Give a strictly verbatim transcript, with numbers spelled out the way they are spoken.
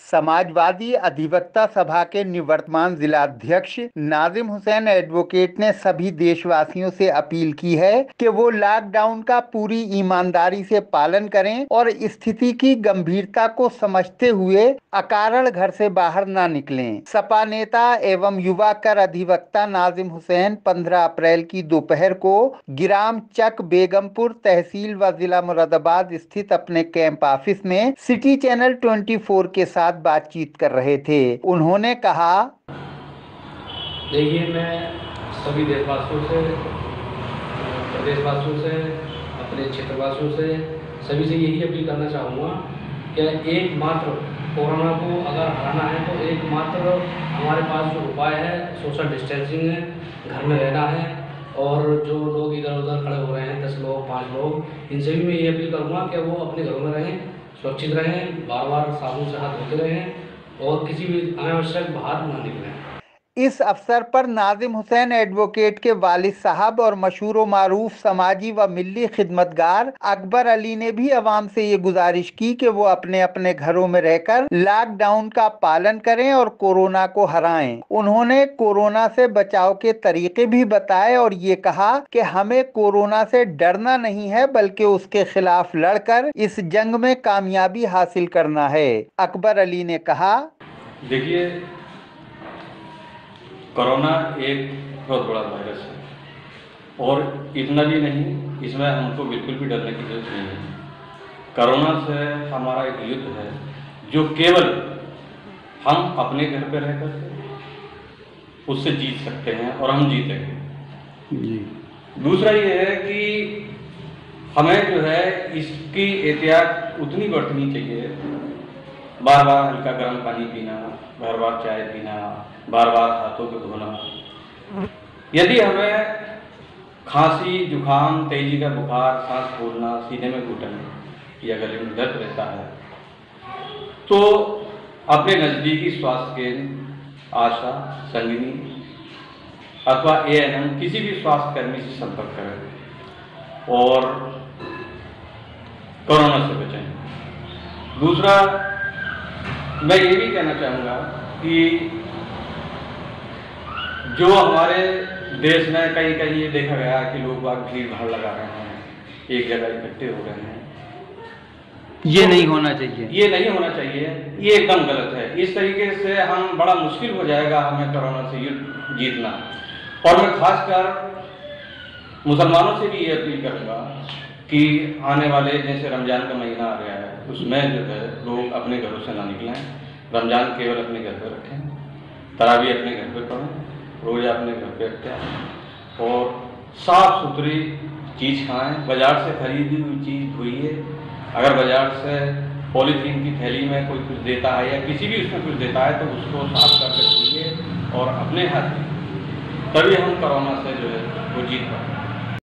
समाजवादी अधिवक्ता सभा के निवर्तमान जिलाध्यक्ष नाजिम हुसैन एडवोकेट ने सभी देशवासियों से अपील की है कि वो लॉकडाउन का पूरी ईमानदारी से पालन करें और स्थिति की गंभीरता को समझते हुए अकारण घर से बाहर न निकलें। सपा नेता एवं युवा कर अधिवक्ता नाजिम हुसैन पंद्रह अप्रैल की दोपहर को गिराम चक बेगमपुर तहसील व जिला मुरादाबाद स्थित अपने कैंप ऑफिस में सिटी चैनल चौबीस के साथ बातचीत कर रहे थे। उन्होंने कहा, देखिए, मैं सभी देशवासियों से, प्रदेशवासियों से, अपने क्षेत्रवासियों से, सभी से यही अपील करना चाहूँगा कि एकमात्र कोरोना को अगर हराना है तो एकमात्र हमारे पास जो उपाय है सोशल डिस्टेंसिंग है, घर में रहना है। और जो लोग इधर उधर खड़े हो रहे हैं, दस लोग, पाँच लोग, इनसे भी मैं ये अपील करूँगा कि वो अपने घरों में रहें, सुरक्षित रहें, बार बार साबुन से हाथ धोते रहें और किसी भी अनावश्यक बाहर न निकलें। इस अवसर पर नाजिम हुसैन एडवोकेट के वालिद साहब और मशहूर व मारूफ समाजी व मिल्ली खिदमतगार अकबर अली ने भी अवाम से ये गुजारिश की कि वो अपने अपने घरों में रहकर लॉकडाउन का पालन करें और कोरोना को हराएं। उन्होंने कोरोना से बचाव के तरीके भी बताए और ये कहा कि हमें कोरोना से डरना नहीं है बल्कि उसके खिलाफ लड़कर इस जंग में कामयाबी हासिल करना है। अकबर अली ने कहा, देखिए, कोरोना एक बहुत बड़ा वायरस है और इतना भी नहीं, इसमें हमको बिल्कुल भी डरने की जरूरत नहीं है। कोरोना से हमारा एक युद्ध है जो केवल हम अपने घर पर रहकर उससे जीत सकते हैं और हम जीतेंगे जी। दूसरा ये है कि हमें जो है इसकी एहतियात उतनी बरतनी चाहिए, बार बार हल्का गर्म पानी पीना, बार बार चाय पीना, बार बार हाथों को धोना। यदि हमें खांसी, जुकाम, तेजी का बुखार, सांस फूलना, सीने में घुटन या गले में दर्द रहता है तो अपने नज़दीकी स्वास्थ्य केंद्र, आशा, संगिनी अथवा ए एन एम किसी भी स्वास्थ्य कर्मी से संपर्क करें और कोरोना से बचें। दूसरा, मैं ये भी कहना चाहूँगा कि जो हमारे देश में कहीं कहीं ये देखा गया कि लोग बाग भीड़ भाड़ लगा रहे हैं, एक जगह इकट्ठे हो रहे हैं, ये नहीं होना चाहिए, ये नहीं होना चाहिए, ये एकदम गलत है। इस तरीके से हम बड़ा मुश्किल हो जाएगा हमें कोरोना से युद्ध जीतना। और मैं खासकर मुसलमानों से भी ये अपील करूँगा कि आने वाले जैसे रमज़ान का महीना आ गया है, उसमें जो है लोग अपने घरों से ना निकलें, रमज़ान केवल अपने घर पर रखें, तरावी अपने घर पर पढ़ें, रोज़ा अपने घर पे रखें और साफ़ सुथरी चीज़ खाएं। बाज़ार से खरीदी हुई चीज़ धोइए। अगर बाज़ार से पॉलीथीन की थैली में कोई कुछ देता है या किसी भी उसमें कुछ देता है तो उसको साफ करके धोइए और अपने हाथ में, तभी हम कोरोना से जो है वो जीत पाएंगे।